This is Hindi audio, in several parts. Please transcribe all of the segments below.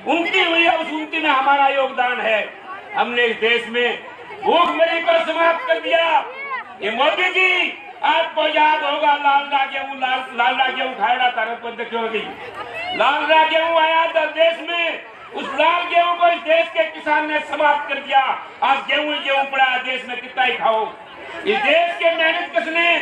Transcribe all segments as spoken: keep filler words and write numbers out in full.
उनकी हुई है, उस उनकी में हमारा योगदान है। हमने इस देश में भूखमरी को समाप्त कर दिया। ये मोदी जी, आपको याद होगा लाल ला गेहूं लाल लाल ला गेहूं खाया था क्यों नहीं लाल ला गेहूं आया था देश में, उस लाल गेहूं को इस देश के किसान ने समाप्त कर दिया। आज गेहूं गेहूं पड़ा है देश में, कितना ही खाओ। इस देश के मेहनत कश ने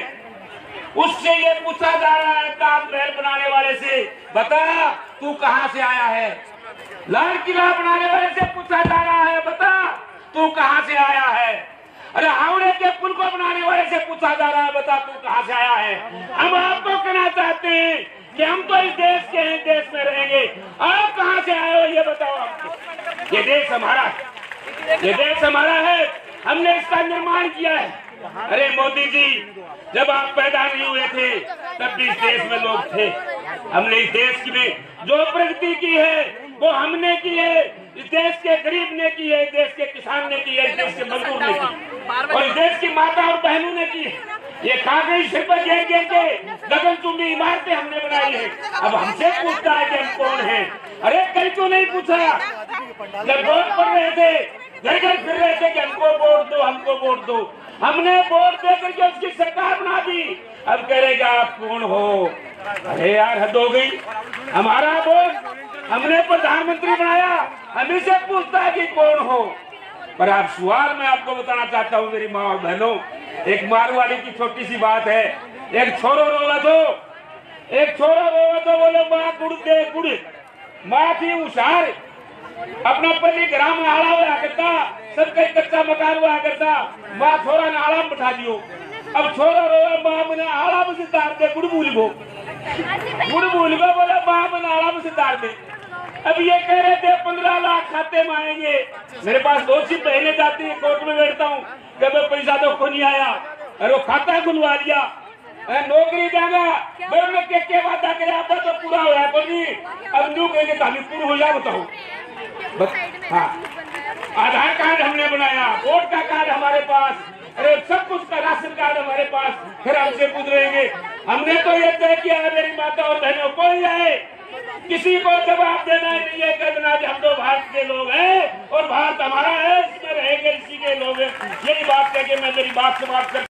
उससे ये पूछा जा रहा है ताजमहल बनाने वाले से, बता तू कहां से आया है। लाल किला बनाने वाले से पूछा जा रहा है, बता तू कहां से आया है। अरे हावड़े के पुल को बनाने वाले से पूछा जा रहा है, बता तू कहां से आया है। हम आपको कहना चाहते हैं कि हम तो इस देश के हैं, देश में रहेंगे, आप कहां से आए हो ये बताओ आपको। ये देश हमारा है, ये देश हमारा है, हमने इसका निर्माण किया है। अरे मोदी जी, जब आप पैदा नहीं हुए थे तब भी इस देश में लोग थे। हमने इस देश की में जो प्रगति की है वो हमने की है, इस देश के गरीब ने की है, इस देश के किसान ने की है, इस देश के मजदूर ने की, और इस देश की माता और बहनों ने की है। ये कागज सिर पर घेर घेर के गगनचुंबी इमारतें हमने बनाई है। अब हमसे पूछता है कि हम कौन हैं। अरे कल क्यों नहीं पूछा जब वोट पड़ रहे थे, घर घर फिर रहे थे कि हमको वोट दो, हमको वोट दो। हमने वोट दे करके उसकी सरकार बना दी, अब कहेगा आप कौन हो। अरे यार हद हो गई। हमारा वोट हमने प्रधानमंत्री बनाया, हमें से पूछता है कि कौन हो। पर आप सवाल मैं आपको बताना चाहता हूँ मेरी माँ और बहनों, एक मारवाड़ी की छोटी सी बात है। एक छोरो रोवा तो एक छोरा रोवा तो बोले माँ गुड़ दे गुड़। माँ थी होशियार, अपना पति ग्राम में आड़ा हुआ करता, सब कहीं कच्चा मकान हुआ करता। माँ छोरा ने आड़ा में बैठा दियो। अब छोरा रोवा, माँ मैंने आड़ा में से तार दे गुड़ भूल गो गुड़ भूल गो बोले माँ मैंने आड़ा में से तार दे। अब ये कह रहे थे पंद्रह लाख खाते में आएंगे। मेरे पास दो सी बहने जाती है, कोर्ट में बैठता हूँ, कभी पैसा तो को नहीं आया। अरे वो खाता खुलवा लिया, नौकरी देगा मैं के, के वादा करे आप तो पूरा हो रहा है। अब न्यू कहेंगे ताली पूरा हो जाए, बताओ बस। हाँ, आधार कार्ड हमने बनाया, वोट का कार्ड हमारे पास, अरे सब कुछ का राशन कार्ड हमारे पास। फिर हमसे पूछ रहेंगे, हमने तो ये तय किया है मेरी माता और बहनों, कोई आए किसी को जवाब देना नहीं है, कह देना कि हम तो भारत के लोग हैं और भारत हमारा है, इसमें रहेंगे, इसी के लोग हैं। यही बात कह के मैं मेरी बात समाप्त कर